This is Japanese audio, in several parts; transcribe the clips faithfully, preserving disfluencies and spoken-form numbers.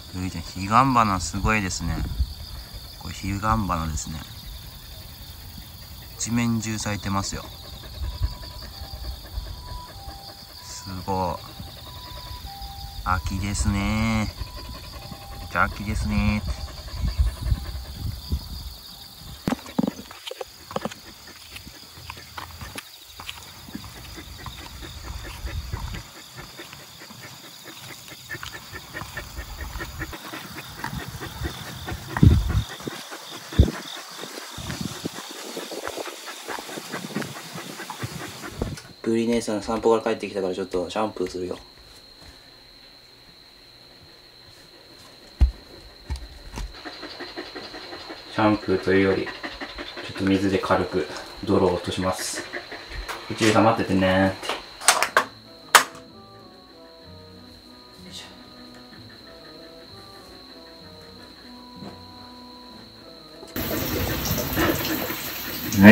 ブリちゃん、ヒガンバナすごいですね。これヒガンバナですね。一面中咲いてますよ。すごい。秋ですね。秋ですね。ブリ姉さん散歩から帰ってきたからちょっとシャンプーするよ。シャンプーというよりちょっと水で軽く泥を落とします。うちが待っててねーって。はい。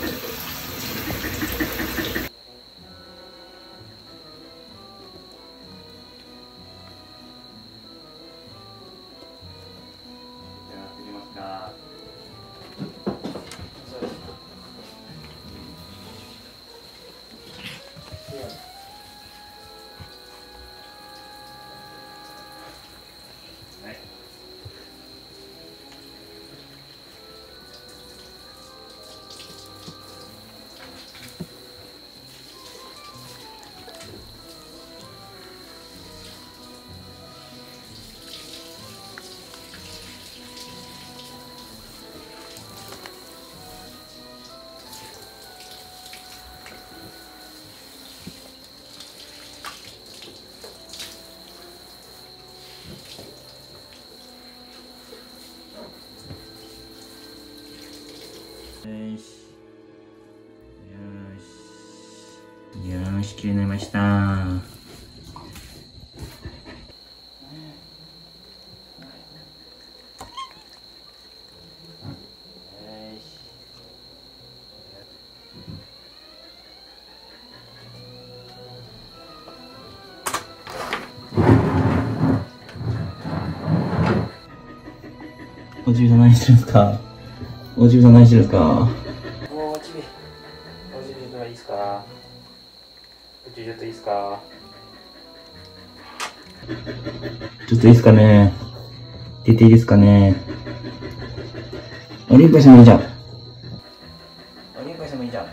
よし。よし。よし、きれいになりました。おじいさん何してるんですか。おじいさん何してるんですか。おじい、おじいちょっといいですか。おじいちょっといいですか。ちょっといいですかね。出ていいですかね。おりんぱいさんもいいじゃん。おりんぱいさんもいいじゃん。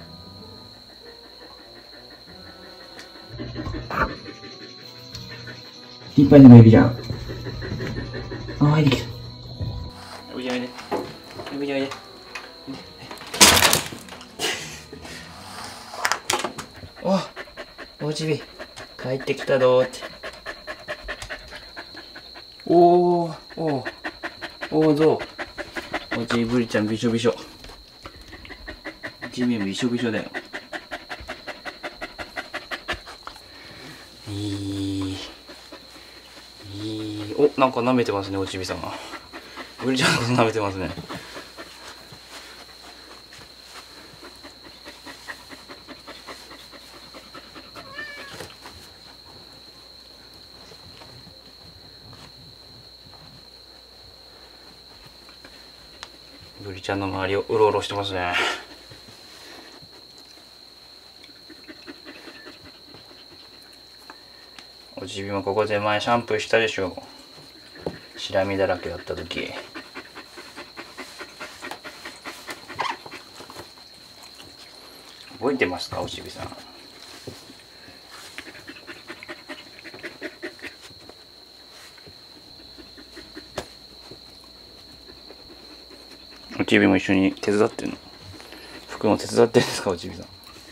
りんぱいさんもいるじゃん。あ、入ってきた。おいでおいで。おいでおいで。お、おじび、帰ってきたどーって。おー、おー、おーぞう。おじいぶりちゃんびしょびしょ。地面びしょびしょだよ。いい。いい。お、なんか舐めてますね、おちびさんが。ぶりちゃんのこと舐めてますね。ブリちゃんの周りをうろうろしてますね。おちびもここで前シャンプーしたでしょ。シラミだらけだった時。覚えてますか、おちびさん。おちびも一緒に手伝ってるの。服も手伝ってるんですか、おちびさん。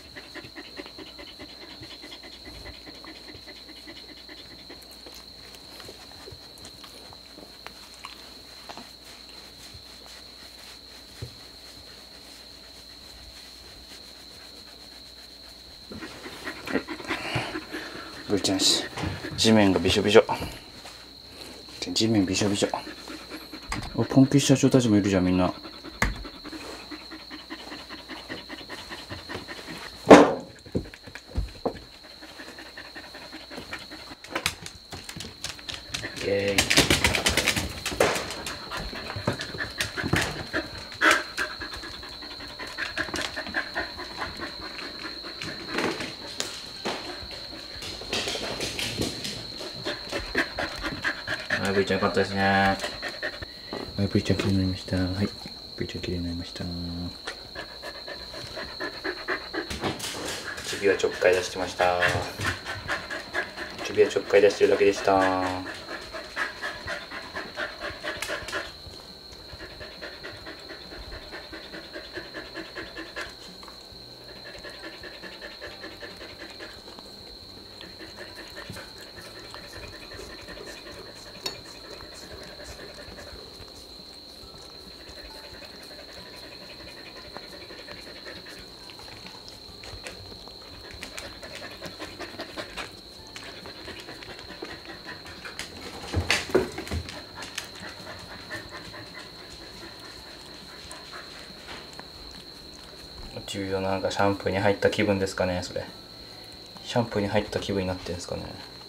ブリちゃんです。地面がびしょびしょ。地面びしょびしょ。お、ポンキッ社長たちもいるじゃん、みんな。イエーイ。 はい、ブイちゃんよかったですね。はい、ブイちゃん綺麗になりました。はい、ブイちゃん綺麗になりました。指はちょっかい出してました。指はちょっかい出してるだけでした。ちびはなんかシャンプーに入った気分ですかね。それシャンプーに入った気分になってるんですかね。